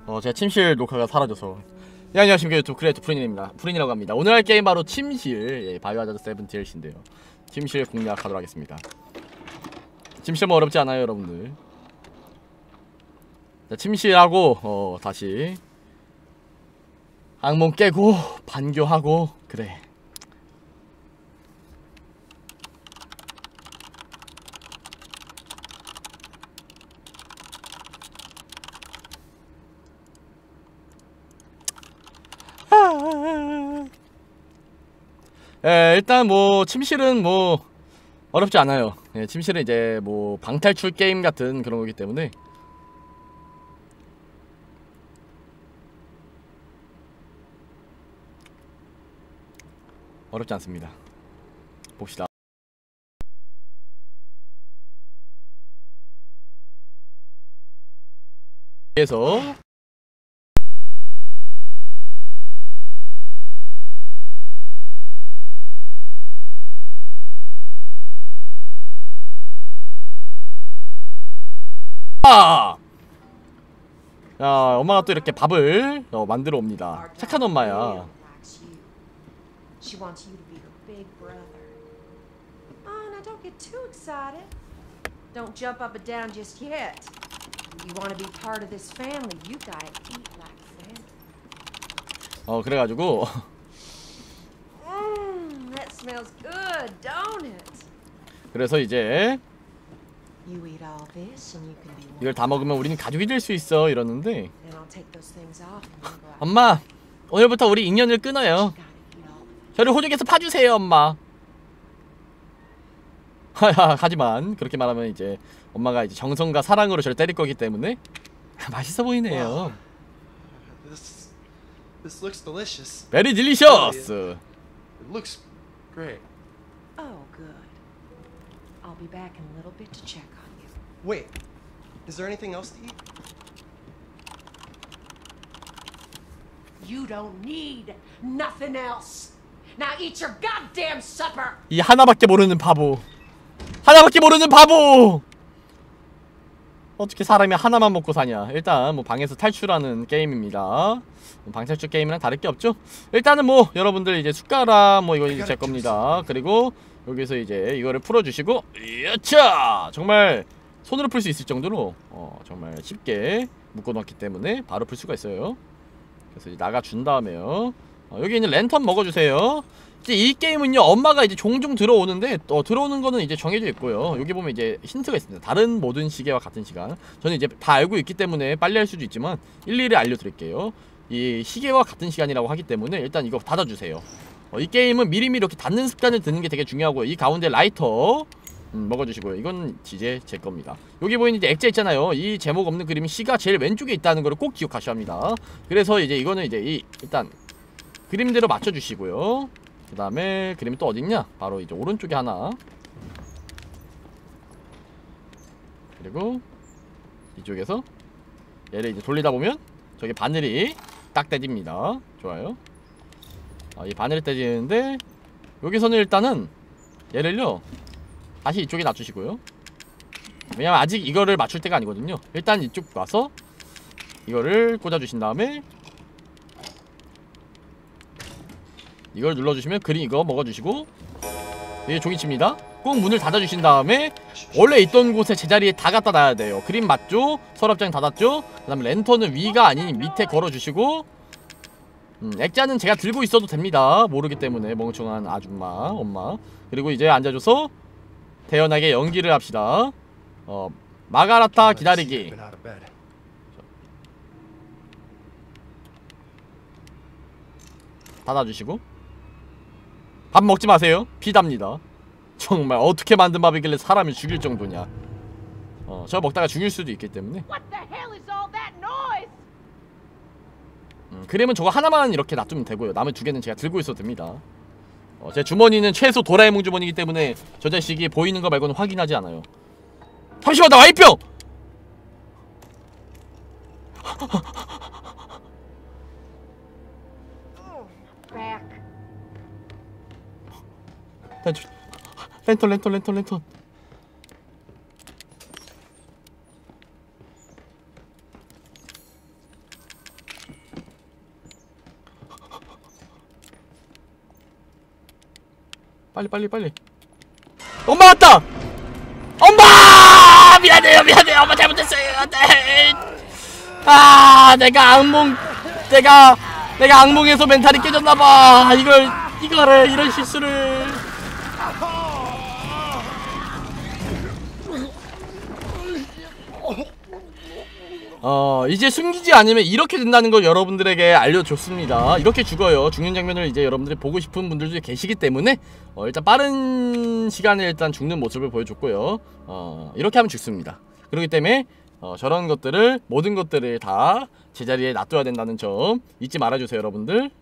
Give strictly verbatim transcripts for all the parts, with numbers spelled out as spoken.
어 제가 침실 녹화가 사라져서. 예, 안녕하십니까. 유튜브 크리에이터 프린입니다. 프린이라고 합니다. 오늘 할 게임 바로 침실, 예, 바이오하자드 세븐 디엘씨인데요 침실 공략하도록 하겠습니다. 침실 뭐 어렵지 않아요 여러분들. 자, 침실하고 어 다시 악몽 깨고 반교하고 그래. 예, 일단 뭐 침실은 뭐 어렵지 않아요. 예, 침실은 이제 뭐 방탈출 게임 같은 그런 거기 때문에 어렵지 않습니다. 봅시다. 그래서 아! 야, 엄마가 또 이렇게 밥을 어, 만들어 옵니다. 착한 엄마야. She wants you to be her big brother. Oh, now don't get too excited. Don't jump up and down just yet. You want to be part of this family, you gotta eat like family. 어, 그래가지고 Mmm, that smells good, don't it? 그래서 이제 You eat all this and you can be one. 이걸 다 먹으면 우리는 가족이 될 수 있어 이러는데 Then I'll take those things off and then go out. 엄마, 오늘부터 우리 인연을 끊어요. 저를 호적에서 파주세요 엄마. 하하, 하지만 그렇게 말하면 이제 엄마가 이제 정성과 사랑으로 저를 때릴 거기 때문에 맛있어 보이네요. Wow. This this looks delicious. Very delicious. It looks great. Oh, good. I'll be back in a little bit to check on you. Wait, is there anything else to eat? You don't need nothing else. Now eat your goddamn supper. 이 하나밖에 모르는 바보. 하나밖에 모르는 바보. 어떻게 사람이 하나만 먹고 사냐. 일단 뭐 방에서 탈출하는 게임입니다. 방탈출 게임이랑 다를 게 없죠. 일단은 뭐 여러분들 이제 숟가락 뭐 이거 이제 제 겁니다. 그리고 여기서 이제 이거를 풀어주시고, 야차! 정말 손으로 풀 수 있을 정도로 어 정말 쉽게 묶어놨기 때문에 바로 풀 수가 있어요. 그래서 이제 나가준 다음에요. 어, 여기 있는 랜턴 먹어주세요. 이제 이 게임은요, 엄마가 이제 종종 들어오는데, 어, 들어오는 거는 이제 정해져 있고요. 여기 보면 이제 힌트가 있습니다. 다른 모든 시계와 같은 시간. 저는 이제 다 알고 있기 때문에 빨리 할 수도 있지만 일일이 알려드릴게요. 이 시계와 같은 시간이라고 하기 때문에 일단 이거 닫아주세요. 어, 이 게임은 미리미리 이렇게 닫는 습관을 드는 게 되게 중요하고요. 이 가운데 라이터 음, 먹어주시고요. 이건 이제 제 겁니다. 여기 보이는 이제 액자 있잖아요. 이 제목 없는 그림이 시가 제일 왼쪽에 있다는 걸 꼭 기억하셔야 합니다. 그래서 이제 이거는 이제 이 일단 그림대로 맞춰주시고요. 그 다음에 그림이 또 어딨냐? 바로 이제 오른쪽에 하나. 그리고 이쪽에서 얘를 이제 돌리다 보면 저기 바늘이 딱 떼집니다. 좋아요. 아, 이 바늘이 떼지는데 여기서는 일단은 얘를요 다시 이쪽에 놔주시고요. 왜냐면 아직 이거를 맞출 때가 아니거든요. 일단 이쪽 와서 이거를 꽂아주신 다음에 이걸 눌러주시면 그림 이거 먹어주시고, 이게 종이칩니다. 꼭 문을 닫아주신 다음에 원래 있던 곳에 제자리에 다 갖다 놔야 돼요. 그림 맞죠? 서랍장 닫았죠? 그 다음에 랜턴은 위가 아닌 밑에 걸어주시고, 음, 액자는 제가 들고 있어도 됩니다. 모르기 때문에 멍청한 아줌마 엄마. 그리고 이제 앉아줘서 태연하게 연기를 합시다. 어 마가라타 기다리기. 닫아주시고 밥 먹지 마세요. 피답니다. 정말 어떻게 만든 밥이길래 사람을 죽일 정도냐. 어, 저 먹다가 죽일 수도 있기 때문에. 음, 그림은 저거 하나만 이렇게 놔두면 되고요. 남은 두 개는 제가 들고 있어도 됩니다. 어, 제 주머니는 최소 도라에몽 주머니이기 때문에 저 자식이 보이는 거 말고는 확인하지 않아요. 잠시만, 나 와이병! 랜턴 랜턴 랜턴 랜턴 빨리 빨리 빨리. 엄마 왔다. 엄마 미안해요 미안해요 엄마 잘못했어요. 안돼. 아 내가 악몽 내가 내가 악몽에서 멘탈이 깨졌나봐. 이걸 이거를 이런 실수를. 어 이제 숨기지 않으면 이렇게 된다는 걸 여러분들에게 알려줬습니다. 이렇게 죽어요. 죽는 장면을 이제 여러분들이 보고 싶은 분들도 계시기 때문에 어 일단 빠른 시간에 일단 죽는 모습을 보여줬고요. 어 이렇게 하면 죽습니다. 그렇기 때문에 어 저런 것들을 모든 것들을 다 제자리에 놔둬야 된다는 점 잊지 말아주세요. 여러분들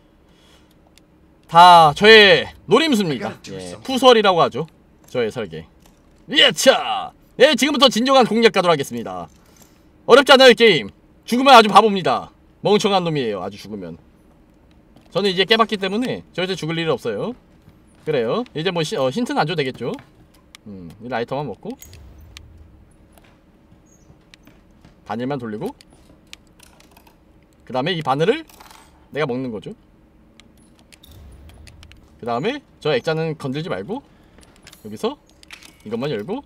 다 저의 노림수입니다. 예, 푸설이라고 하죠. 저의 설계. 예차. 예 지금부터 진정한 공략 가도록 하겠습니다. 어렵지 않아요 게임. 죽으면 아주 바보입니다. 멍청한 놈이에요. 아주 죽으면. 저는 이제 깨봤기 때문에 절대 죽을 일이 없어요. 그래요. 이제 뭐 시, 어, 힌트는 안 줘도 되겠죠. 음, 이 라이터만 먹고 바늘만 돌리고 그 다음에 이 바늘을 내가 먹는 거죠. 그 다음에 저 액자는 건들지 말고 여기서 이것만 열고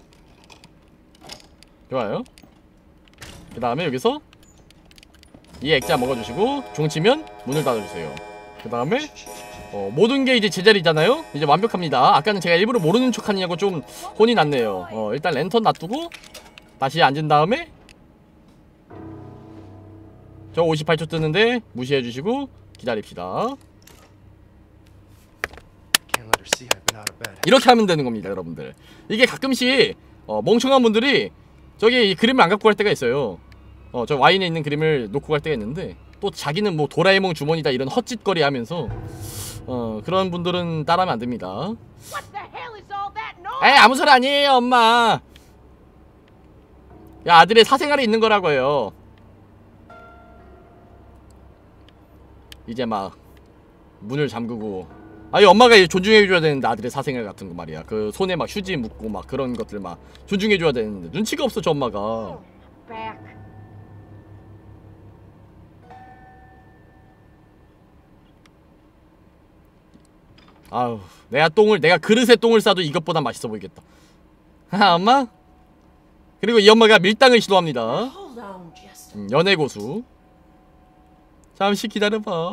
좋아요. 그 다음에 여기서 이 액자 먹어주시고 종치면 문을 닫아주세요. 그 다음에 어, 모든 게 이제 제자리잖아요. 이제 완벽합니다. 아까는 제가 일부러 모르는 척 하느냐고 좀 혼이 났네요. 어, 일단 랜턴 놔두고 다시 앉은 다음에 저 오십팔 초 뜨는데 무시해주시고 기다립시다. 이렇게 하면 되는 겁니다 여러분들. 이게 가끔씩 어, 멍청한 분들이 저기 이 그림을 안 갖고 갈 때가 있어요. 어, 저 와인에 있는 그림을 놓고 갈 때가 있는데 또 자기는 뭐 도라에몽 주머니다 이런 헛짓거리 하면서 어, 그런 분들은 따라하면 안 됩니다. 에이 아무 소리 아니에요 엄마. 야 아들의 사생활이 있는 거라고요. 이제 막 문을 잠그고 아니 엄마가 존중해줘야 되는데 아들의 사생활 같은 거 말이야. 그 손에 막 휴지 묻고 막 그런 것들 막 존중해줘야 되는데 눈치가 없어 저 엄마가. 아우 내가 똥을 내가 그릇에 똥을 싸도 이것보다 맛있어 보이겠다. 하 엄마? 그리고 이 엄마가 밀당을 시도합니다. 음, 연애 고수. 잠시 기다려봐.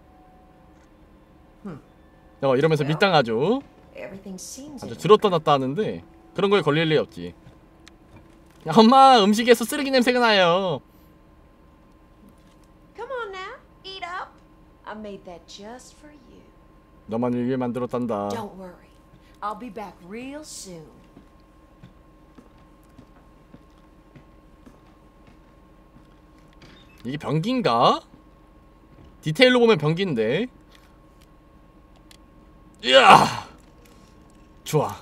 어 이러면서 밀당하죠. 아주 들었다 놨다 하는데 그런 거에 걸릴 리 없지. 야, 엄마 음식에서 쓰레기 냄새가 나요. 너만을 위해 만들었단다. Don't worry. I'll be back real soon. 이게 변기인가? 디테일로 보면 변기인데. 이야 좋아.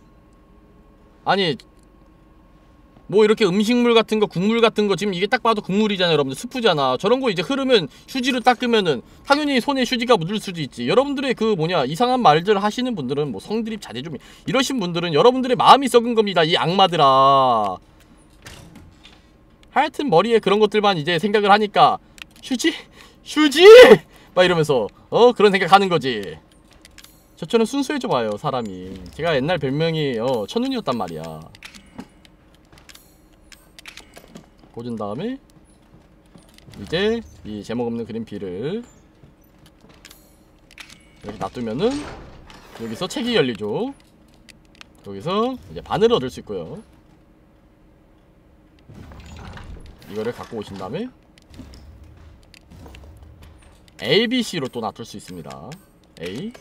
아니 뭐 이렇게 음식물 같은 거 국물 같은 거 지금 이게 딱 봐도 국물이잖아요 여러분들. 스프잖아. 저런 거 이제 흐르면 휴지로 닦으면은 당연히 손에 휴지가 묻을 수도 있지. 여러분들의 그 뭐냐 이상한 말들 하시는 분들은 뭐 성드립 자제 좀 이러신 분들은 여러분들의 마음이 썩은 겁니다 이 악마들아. 하여튼 머리에 그런 것들만 이제 생각을 하니까 휴지? 휴지? 막 이러면서 어 그런 생각하는 거지. 저처럼 순수해져 봐요 사람이. 제가 옛날 별명이 어 천운이었단 말이야. 꽂은 다음에 이제 이 제목 없는 그림 B를 이렇게 놔두면은 여기서 책이 열리죠. 여기서 이제 바늘을 얻을 수 있고요. 이거를 갖고 오신 다음에 A, B, C로 또 놔둘 수 있습니다. A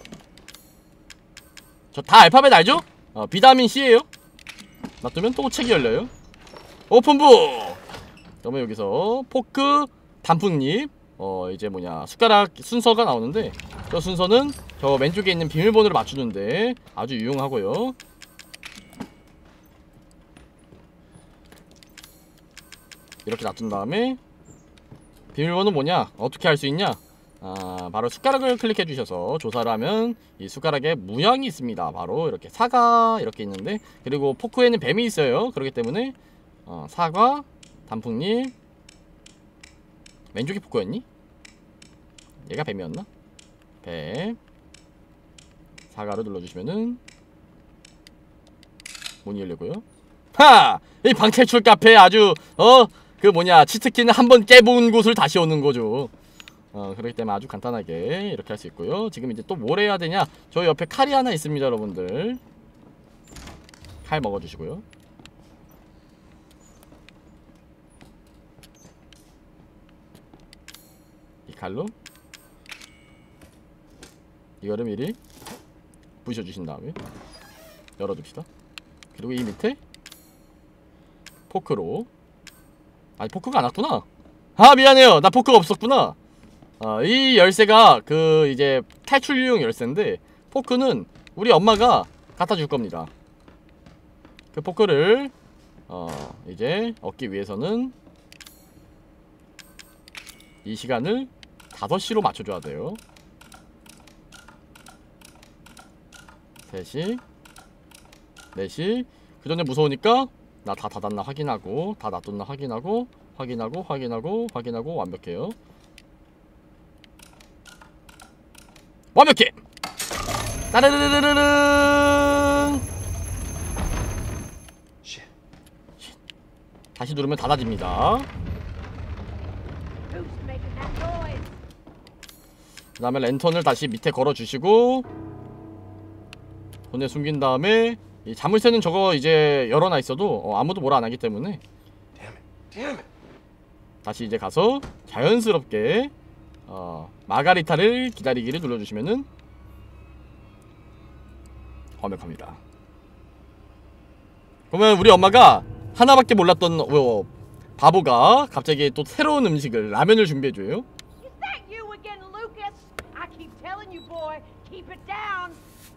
저 다 알파벳 알죠? 어, 비타민 C예요. 놔두면 또 책이 열려요. 오픈북! 그러면 여기서 포크, 단풍잎 어 이제 뭐냐 숟가락 순서가 나오는데 저 순서는 저 왼쪽에 있는 비밀번호를 맞추는데 아주 유용하고요. 이렇게 놔둔 다음에 비밀번호 뭐냐 어떻게 할 수 있냐. 아 바로 숟가락을 클릭해 주셔서 조사를 하면 이 숟가락에 무형이 있습니다. 바로 이렇게 사과 이렇게 있는데 그리고 포크에는 뱀이 있어요. 그렇기 때문에 어, 사과, 단풍잎 왼쪽이 포크였니? 얘가 뱀이었나? 뱀 다가를 눌러주시면은 문이 열리고요. 하! 이 방탈출 카페 아주 어? 그 뭐냐 치트키는 한번 깨본 곳을 다시 오는 거죠. 어 그렇기 때문에 아주 간단하게 이렇게 할 수 있고요. 지금 이제 또 뭘 해야 되냐? 저 옆에 칼이 하나 있습니다, 여러분들. 칼 먹어주시고요. 이 칼로 이거를 미리 부셔주신 다음에 열어줍시다. 그리고 이 밑에 포크로, 아니 포크가 안 왔구나. 아 미안해요, 나 포크가 없었구나. 어, 이 열쇠가 그 이제 탈출용 열쇠인데 포크는 우리 엄마가 갖다 줄 겁니다. 그 포크를 어 이제 얻기 위해서는 이 시간을 다섯 시로 맞춰줘야 돼요. 세 시, 네 시. 그 전에 무서우니까 나 다 닫았나 확인하고, 다 놔뒀나 확인하고, 확인하고, 확인하고, 확인하고, 완벽해요. 완벽해! 따르르르르릉! Shit. 다시 누르면 닫아집니다. Who's making that noise? 그 다음에 랜턴을 다시 밑에 걸어주시고 손에 숨긴 다음에 이 자물쇠는 저거 이제 열어놔 있어도 어, 아무도 뭐라 안 하기 때문에 Damn it. Damn it. 다시 이제 가서 자연스럽게 어, 마가리타를 기다리기를 눌러주시면은 완벽합니다. 그러면 우리 엄마가 하나밖에 몰랐던 어, 바보가 갑자기 또 새로운 음식을, 라면을 준비해줘요. Is that you again, Lucas? I keep telling you, boy, keep it down.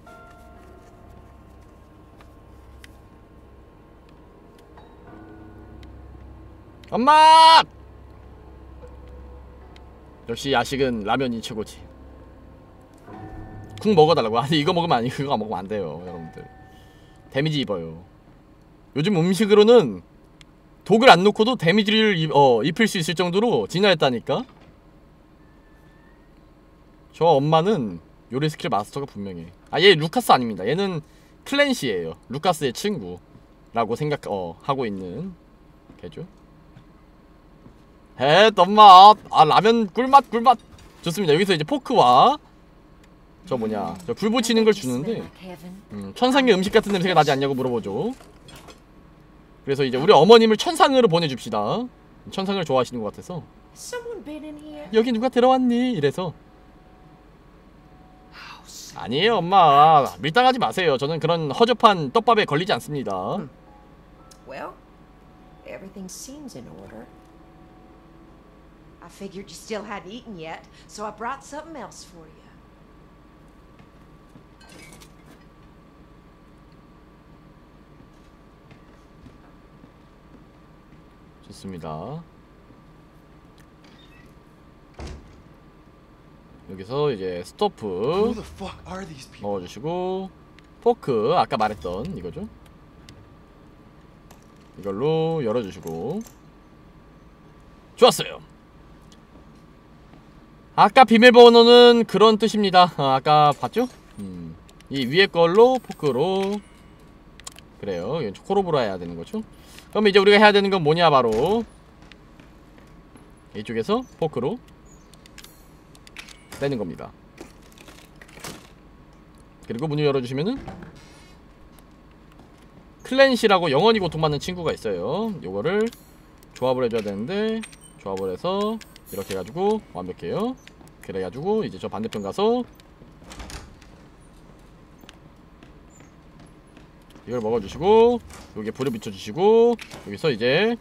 엄마! 역시 야식은 라면이 최고지. 국 먹어달라고. 아니 이거 먹으면 아니 그거 먹으면 안 돼요, 여러분들. 데미지 입어요. 요즘 음식으로는 독을 안 놓고도 데미지를 입, 어, 입힐 수 있을 정도로 진화했다니까. 저 엄마는 요리 스킬 마스터가 분명해. 아, 얘 루카스 아닙니다. 얘는 클랜시예요. 루카스의 친구라고 생각 어 하고 있는 걔죠. 에, 엄마. 아, 라면 꿀맛 꿀맛. 좋습니다. 여기서 이제 포크와 저 뭐냐 저 불 붙이는 걸 주는데 음, 천상의 음식 같은 냄새가 나지 않냐고 물어보죠. 그래서 이제 우리 어머님을 천상으로 보내줍시다. 천상을 좋아하시는 것 같아서 Someone been in here? 여기 누가 들어왔니? 이래서 아니에요 엄마, 밀당하지 마세요. 저는 그런 허접한 떡밥에 걸리지 않습니다. Well, everything seems in order. I figured you still hadn't eaten yet, so I brought something else for you. 좋습니다. 여기서 이제 스토프 Who the fuck are these people? 먹어주시고 포크 아까 말했던 이거죠. 이걸로 열어주시고 좋았어요. 아까 비밀번호는 그런 뜻입니다. 아, 아까 봤죠? 음, 이 위에 걸로 포크로 그래요. 이건 코로브로 해야 되는 거죠. 그럼 이제 우리가 해야 되는 건 뭐냐, 바로 이쪽에서 포크로 빼는 겁니다. 그리고 문을 열어주시면은 클랜시라고 영원히 고통받는 친구가 있어요. 요거를 조합을 해줘야 되는데 조합을 해서 이렇게 해가지고 완벽해요. 그래가지고 이제 저 반대편 가서 이걸 먹어주시고 여기에 불을 비춰주시고 여기서 이제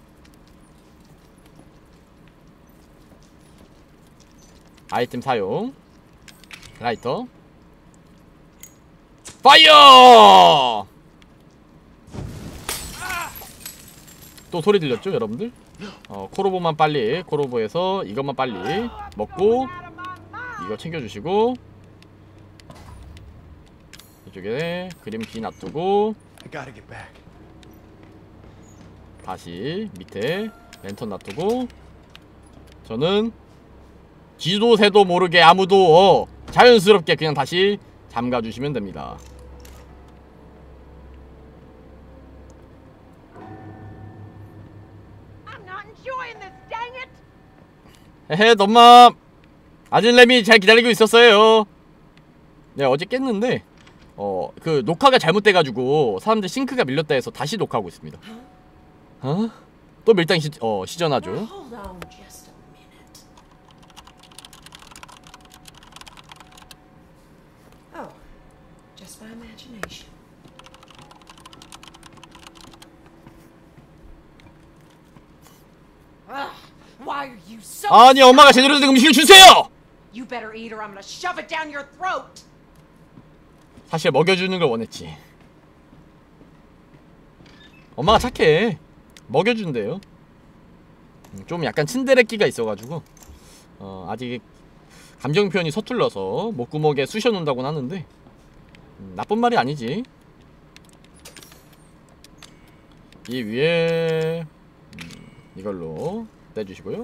아이템 사용 라이터 파이어! 또 소리 들렸죠 여러분들? 어, 코로보만 빨리 코로보에서 이것만 빨리 먹고 이거 챙겨주시고 이쪽에 그림 비 놔두고 I gotta get back. 다시 밑에 랜턴 놔두고 저는 지도 새도 모르게 아무도 어, 자연스럽게 그냥 다시 잠가 주시면 됩니다. I'm not enjoying this, dang it! 헤헤, 넘맘. 아질렘이 잘 기다리고 있었어요. 네, 어제 깼는데 어, 그 녹화가 잘못돼가지고 사람들 싱크가 밀렸다 해서 다시 녹화하고 있습니다. 어? 또 밀당 시, 어, 시전하죠. Now, hold on just a minute. Oh, just my imagination. Ugh, why are you so? 아니, 엄마가 제대로 된 음식을 주세요! You better eat or I'm gonna shove it down your throat. 사실 먹여주는 걸 원했지. 엄마가 착해. 먹여준대요. 좀 약간 츤데레끼가 있어가지고 어, 아직 감정 표현이 서툴러서 목구멍에 쑤셔 놓는다고는 하는데 음, 나쁜 말이 아니지. 이 위에 음, 이걸로 떼주시고요.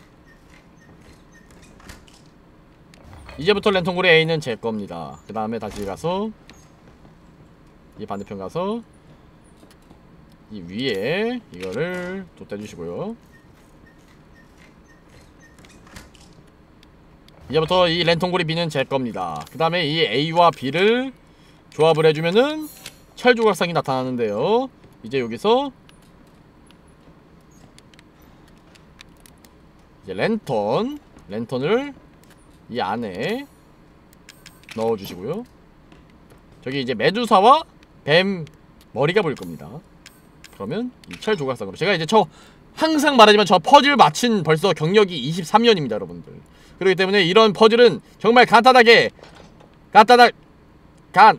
이제부터 랜턴고리 A는 제 겁니다. 그 다음에 다시 가서 이 반대편 가서 이 위에 이거를 또 떼주시고요. 이제부터 이 랜턴고리 B는 제 겁니다. 그 다음에 이 A와 B를 조합을 해주면은 철조각상이 나타나는데요. 이제 여기서 이제 랜턴 랜턴을 이 안에 넣어주시고요. 저기 이제 메두사와 뱀 머리가 보일 겁니다. 그러면 이 철조각상으로 제가 이제 저 항상 말하지만 저 퍼즐 마친 벌써 경력이 이십삼 년입니다 여러분들. 그렇기 때문에 이런 퍼즐은 정말 간단하게 간단하 간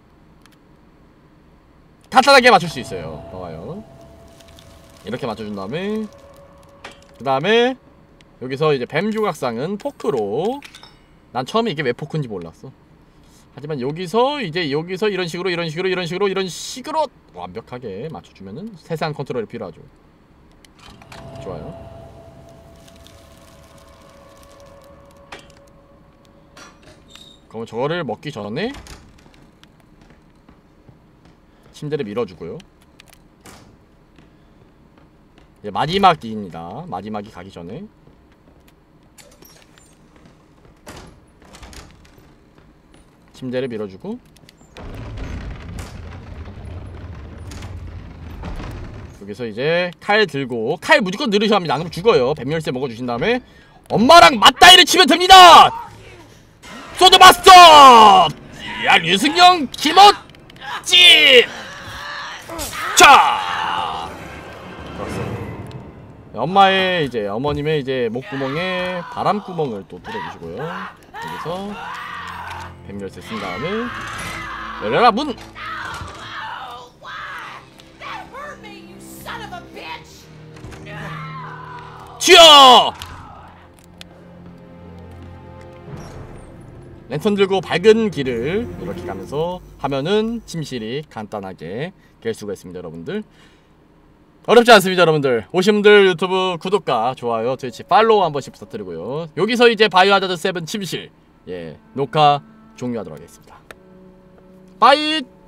간단하게 맞출 수 있어요. 봐봐요. 이렇게 맞춰준 다음에 그 다음에 여기서 이제 뱀 조각상은 포크로, 난 처음에 이게 왜 포크인지 몰랐어. 하지만 여기서 이제 여기서 이런 식으로 이런 식으로 이런 식으로 이런 식으로 완벽하게 맞춰주면은 세세한 컨트롤이 필요하죠. 좋아요. 그럼 저거를 먹기 전에 침대를 밀어주고요. 이제 마지막입니다. 마지막이 가기 전에 침대를 밀어주고 여기서 이제 칼 들고, 칼 무조건 늘으셔야 합니다. 안 그러면 죽어요. 뱀열쇠 먹어주신 다음에 엄마랑 맞다이를 치면 됩니다. 소드 마스터! 야, 류승영 김어찌! 자! 좋았어. 엄마의 이제 어머님의 이제 목구멍에 바람구멍을 또 뚫어주시고요. 여기서 뱀열쇠 쓴 다음에 열려라 문! 튀어! 랜턴 들고 밝은 길을 이렇게 가면서 하면은 침실이 간단하게 깰 수가 있습니다 여러분들. 어렵지 않습니다 여러분들. 오신 분들 유튜브 구독과 좋아요, 트위치 팔로우 한 번씩 부탁드리고요. 여기서 이제 바이오하자드 칠 침실 예 녹화 종료하도록 하겠습니다. 빠이!